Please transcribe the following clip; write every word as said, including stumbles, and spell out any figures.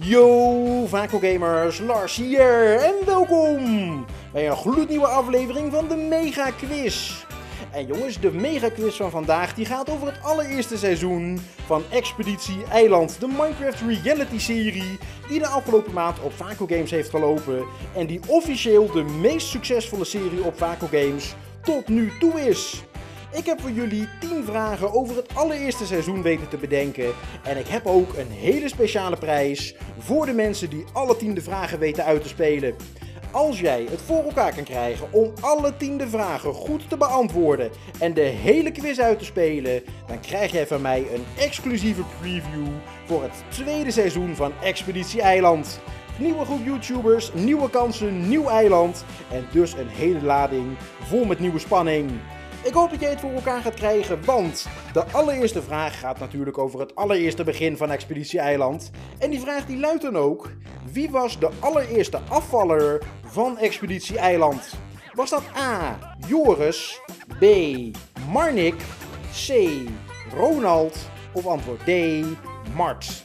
Yo, Vaco Gamers, Lars hier en welkom bij een gloednieuwe aflevering van de Mega Quiz. En jongens, de Mega Quiz van vandaag die gaat over het allereerste seizoen van Expeditie Eiland, de Minecraft reality serie die de afgelopen maand op Vaco Games heeft gelopen en die officieel de meest succesvolle serie op Vaco Games tot nu toe is. Ik heb voor jullie tien vragen over het allereerste seizoen weten te bedenken. En ik heb ook een hele speciale prijs voor de mensen die alle tien de vragen weten uit te spelen. Als jij het voor elkaar kan krijgen om alle tien de vragen goed te beantwoorden en de hele quiz uit te spelen, dan krijg jij van mij een exclusieve preview voor het tweede seizoen van Expeditie Eiland. Nieuwe groep YouTubers, nieuwe kansen, nieuw eiland en dus een hele lading vol met nieuwe spanning. Ik hoop dat jij het voor elkaar gaat krijgen, want de allereerste vraag gaat natuurlijk over het allereerste begin van Expeditie Eiland. En die vraag die luidt dan ook: wie was de allereerste afvaller van Expeditie Eiland? Was dat A. Joris, B. Marnik, C. Ronald of antwoord D. Mart?